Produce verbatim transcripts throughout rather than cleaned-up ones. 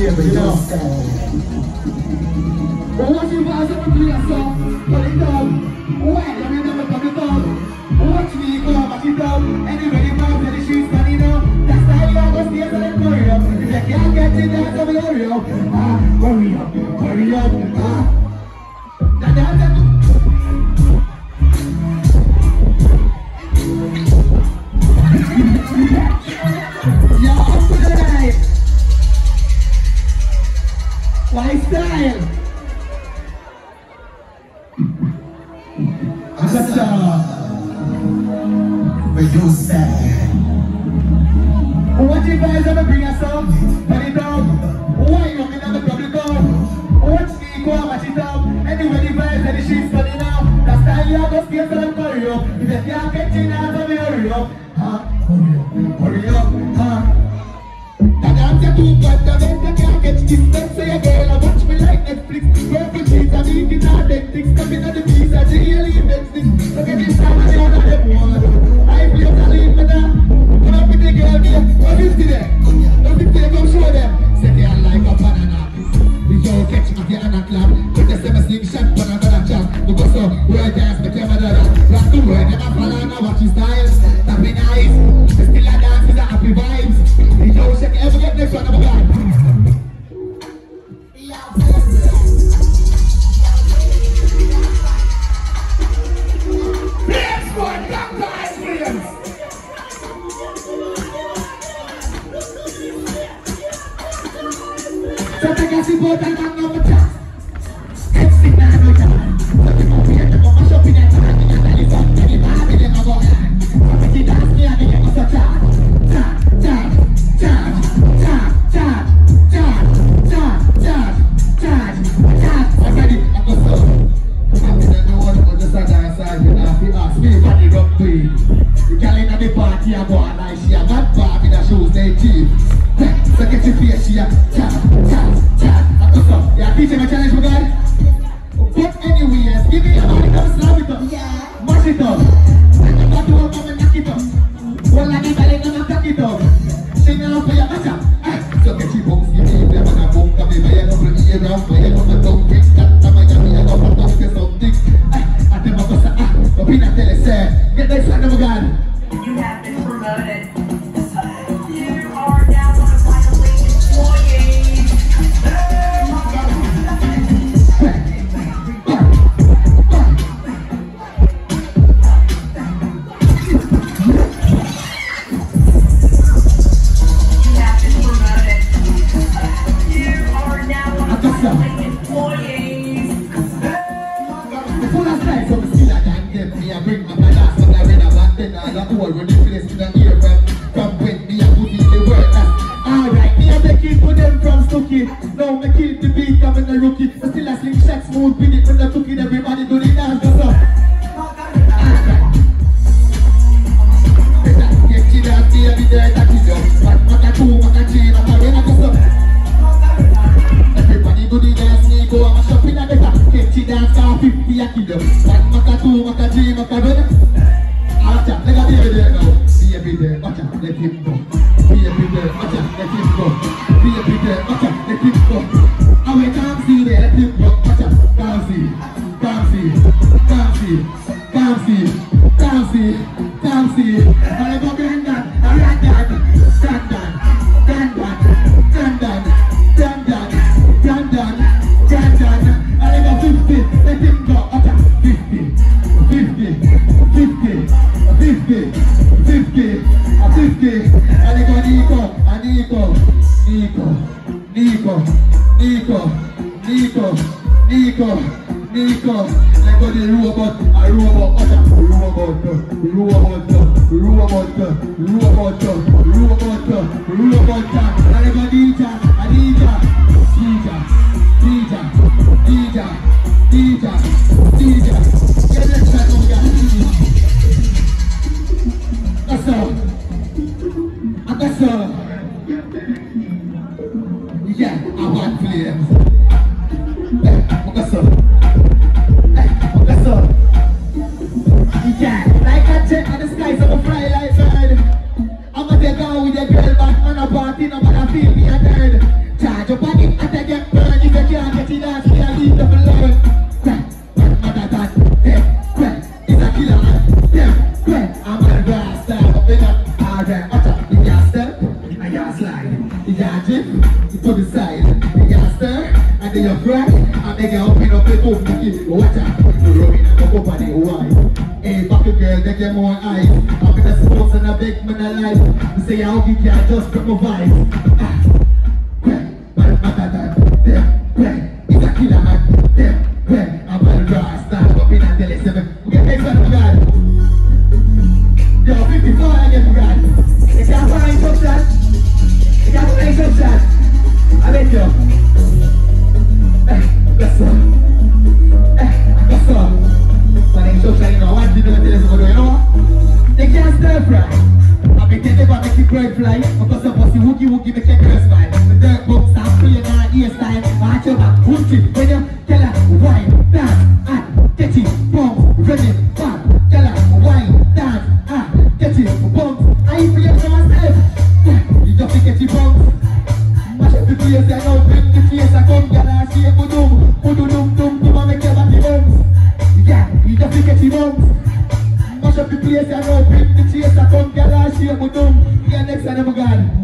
baby, you know. Watch you guys up and play a song, put it down. Why don't you never put it down? Watch me go, back it up. Anybody bounce and the shoes funny now. That's the hell I was there for them hurry up. If you can't get it, that's how we hurry up. Ah, hurry up, hurry up. Ah. That dance yeah, up to the night. Lifestyle. Agata. Where you say? What you guys ever bring us up? Put it up. Why you mean on the public up? Watch me go and match it up. Anyway, the vibes and the shit's funny now. That's how you go stay for them hurry up. If you can't get in out of me, hurry up. Huh? Hurry up. Hurry up. Huh? That dance you do, but the men they can't get this. Let's say a girl, I watch me like Netflix. Purple sheets, I'm eating all that things. Coming on the beach, I really events this. Look at this time, I don't know them one. I play a lead for that. Come up with the girl there. What is it there? Don't think they go show them. Say they are like a banana. The yo catch me the Anna club. Put the seven sling shot, but I'm gonna jump. Because so, world dance, but you're mother. Rock the world, never follow, now watch his style. That be nice. Still a dance is a happy vibes. The yo check ever get next one, I'm a guy. Next one, Black Lives Williams. So take a sip out and man no more chat. Next thing I know ya. So the movie and the mama shopping and talking and the live up. Any baby them a go ya. So make it dance me and the game is a chat. Chat, chat, chat, chat, chat, chat, chat, chat, chat, chat. I'm ready, I'm go so. I'm in the one for just a dance and you know fi ask me what the rock do. The girl inna the party a go and like she a got bar in her shoes they cheap. So get your face here, chat, chat, chat. I'm go so. Yeah, teach him a challenge, my guy. But anyways, give me your body, come slap it up. Yeah. Mash it up. And you got to work on and knock it up. Well, I need to let cock it up. Sing out for your matcha. So get your books, you need them and a book. Come in, I don't ear around, play it on the dog. Quick, that time I got me, I got my dog, there's something. I tell my boss, ah, go be not tell it, say, get that son of a gun. You have been promoted. You are now one of my elite employees. No, me kill the beat, I'm in the rookie. But still I sling shots, smooth with it when I took it. Everybody do the dance, that's up. Get you that baby there, that is up. One, one, two, one, three, I'm a winner, that's up. Everybody do the dance, me go, I'm a shopping at the top. Get you dance, car fifty, I kill them. One, one, two, one, three, I'm a winner. Watch out, let me be there now. Baby there, watch out, let him go. Baby there, watch out, let him go. Baby there, watch out, let him go. I went down, see there, let him go. Watch out, down see, down see, down see, down see, down see, down see. And I go behind that, I like that. Stand down, stand down, stand down, stand down, stand down, stand down. And I go fifty, let him go. Watch out, fifty, fifty, fifty, fifty, fifty, fifty. And I go Nico, and Nico, Nico, Nico, Nico, Nico, Nico, Nico. Let go the robot, a robot, utter, robot, robot, robot, robot, robot, robot. And let go Dija, Adija, Dija, Dija, Dija, Dija, Dija. Get that shot on that. That's all. That's all. Yeah, I want flames. Hey, what's up? Hey, what's up? Yeah, like I check on the skies of a fly like bird. I'm gonna take out with a girl back on a party, no matter feel me a third. I jump on it, and I get burned. If you can't get it out, I'll leave them alone. Crack, mother that, yeah, crack, it's a killer man, yeah, crack. I'm a grass star, up in up, alright, watch out. You can't step, I can't slide. You can't drift, you to the side. You can't stir, and then you crack, and then you open up the book, you watch out. You rub it and go up on the wine. Hey, back girl, they get more eyes. I'm in the sports and I big man alive. You say I hope you can't just put my vibe. Ah, crack, but matter that, yeah, crack, it's a killer man, yeah, crack. I'm gonna draw a star, up in and tell it seven. We get next one, God. Yo, fifty-four, I get God. You can't find some shot. You can't find some shot. I bet you. Eh, that's all. Eh, that's all. But they show you know what you do to this one, you know? They can't stir fry. I mean, they never make you bird fly. Because of pussy woogie woogie make your girl smile. The dirt books are free and our ear style. Watch your back, woogie. When you tell her, wine, dance, and get it, boom, ready, bam. Tell her, wine, dance, and get it, boom. I ain't feeling for myself. You just get it, boom. Mash up the place, I know, bring the face, I come, girl, I see it, boom, boom, boom, boom, boom, boom, make your body bounce. Yeah, you just get it out. Mash up the place and now bring the chase and come get our shape with them. Yeah, next time, I'm gone.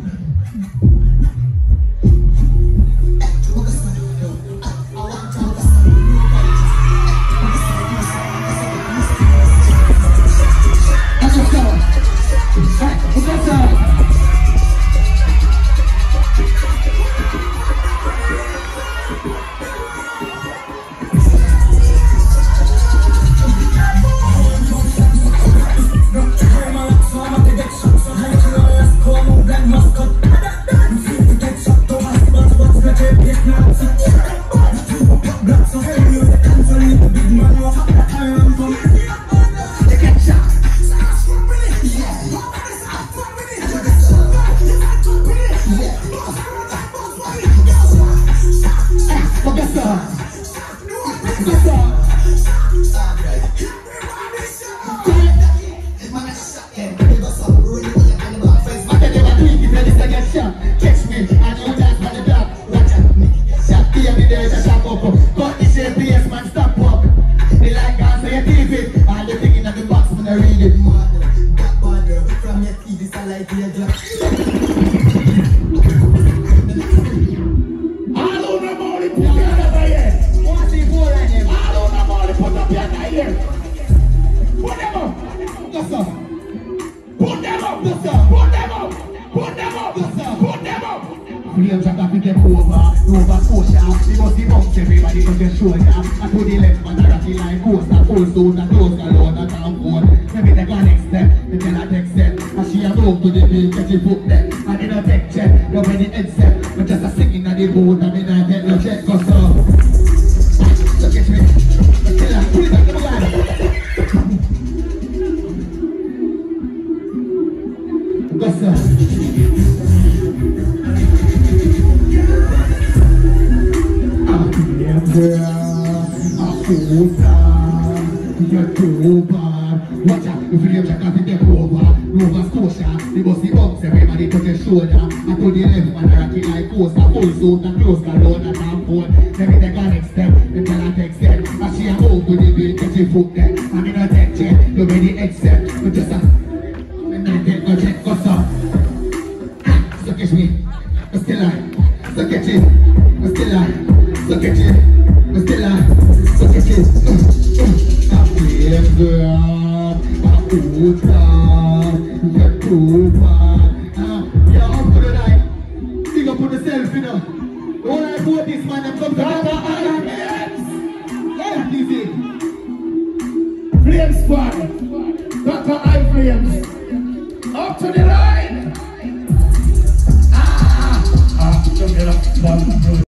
Up to the line. Ah, ah, ah.